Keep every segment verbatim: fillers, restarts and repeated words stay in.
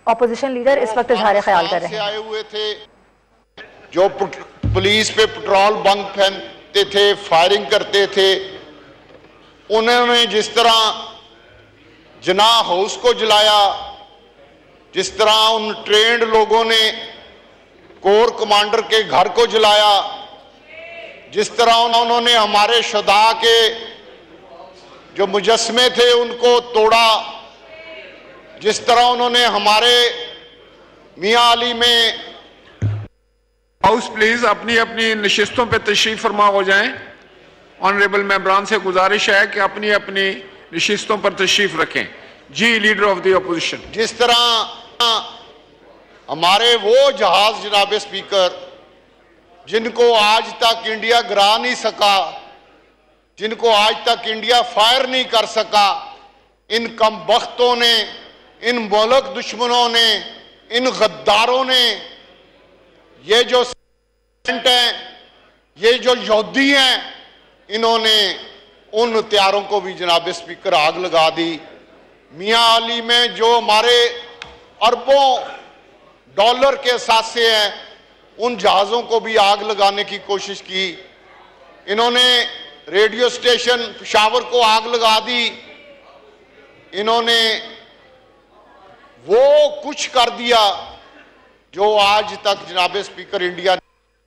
Opposition leader इस वक्त इजहार ख्याल कर रहे हैं। आए हुए थे जो पुलिस पे पेट्रोल बंक फेंकते थे, फायरिंग करते थे, उन्होंने जिस तरह जना हाउस को जलाया, जिस तरह उन ट्रेंड लोगों ने कोर कमांडर के घर को जलाया, जिस तरह उन्होंने हमारे शुदा के जो मुजस्मे थे उनको तोड़ा, जिस तरह उन्होंने हमारे मियां अली में। हाउस प्लीज अपनी अपनी नशिस्तों पर तशरीफ फरमा हो जाएं। ऑनरेबल मेंबरान से गुजारिश है कि अपनी अपनी नशिस्तों पर तशरीफ रखें। जी लीडर ऑफ द अपोजिशन। जिस तरह हमारे वो जहाज जनाब स्पीकर जिनको आज तक इंडिया गिरा नहीं सका, जिनको आज तक इंडिया फायर नहीं कर सका, इन कम बख्तों ने, इन मुल्क दुश्मनों ने, इन गद्दारों ने, ये जो हैं, ये जो यहूदी हैं, इन्होंने उन हथियारों को भी जनाब स्पीकर आग लगा दी। मियां अली में जो हमारे अरबों डॉलर के असासे हैं, उन जहाज़ों को भी आग लगाने की कोशिश की। इन्होंने रेडियो स्टेशन पेशावर को आग लगा दी। इन्होंने वो कुछ कर दिया जो आज तक जनाब स्पीकर इंडिया,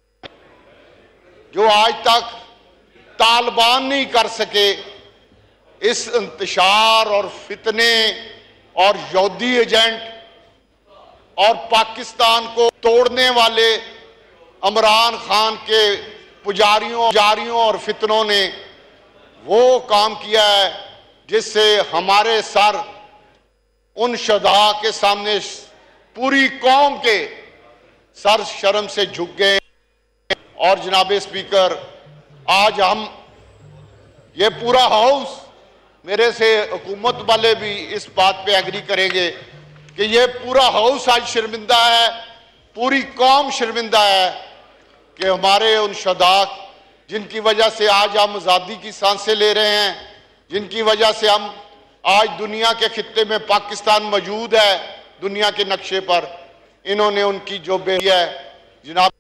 जो आज तक तालिबान नहीं कर सके। इस इंतशार और फितने और यहूदी एजेंट और पाकिस्तान को तोड़ने वाले इमरान खान के पुजारियों पुजारियों और फितनों ने वो काम किया है जिससे हमारे सर उन शुहदा के सामने पूरी कौम के सर शर्म से झुक गए। और जनाब स्पीकर, आज हम ये पूरा हाउस, मेरे से हुकूमत वाले भी इस बात पे एग्री करेंगे कि ये पूरा हाउस आज शर्मिंदा है, पूरी कौम शर्मिंदा है कि हमारे उन शुहदा जिनकी वजह से आज हम आज़ादी की सांसें ले रहे हैं, जिनकी वजह से हम आज दुनिया के खित्ते में पाकिस्तान मौजूद है दुनिया के नक्शे पर, इन्होंने उनकी जो बेटी है जनाब,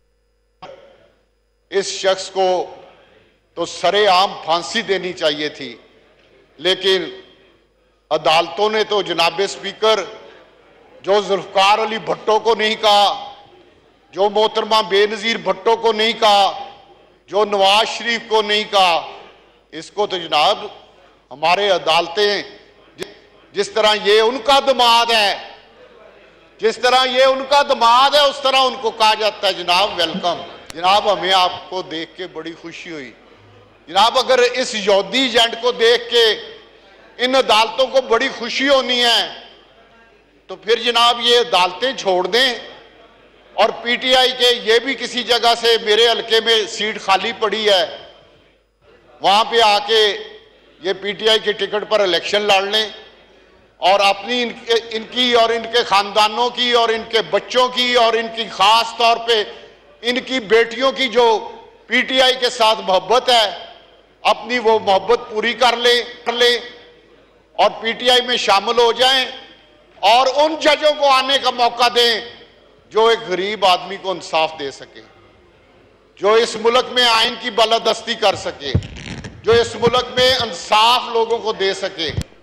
इस शख्स को तो सरेआम फांसी देनी चाहिए थी, लेकिन अदालतों ने तो जनाब स्पीकर जो जुल्फकार अली भट्टो को नहीं कहा, जो मोहतरमा बेनज़ीर भट्टो को नहीं कहा, जो नवाज शरीफ को नहीं कहा, इसको तो जनाब हमारे अदालतें, जिस तरह ये उनका दमाद है, जिस तरह ये उनका दमाद है, उस तरह उनको कहा जाता है जनाब वेलकम। जनाब हमें आपको देख के बड़ी खुशी हुई जनाब। अगर इस यहूदी एजेंट को देख के इन अदालतों को बड़ी खुशी होनी है तो फिर जनाब ये अदालतें छोड़ दें और पीटीआई के, ये भी किसी जगह से मेरे हल्के में सीट खाली पड़ी है, वहां पे आके ये पीटीआई के टिकट पर इलेक्शन लड़ लें और अपनी इनके, इनकी और इनके खानदानों की और इनके बच्चों की और इनकी खास तौर पे इनकी बेटियों की जो पीटीआई के साथ मोहब्बत है, अपनी वो मोहब्बत पूरी कर ले कर ले और पीटीआई में शामिल हो जाएं और उन जजों को आने का मौका दें जो एक गरीब आदमी को इंसाफ दे सके, जो इस मुल्क में आइन की बालादस्ती कर सके, जो इस मुल्क में इंसाफ लोगों को दे सके।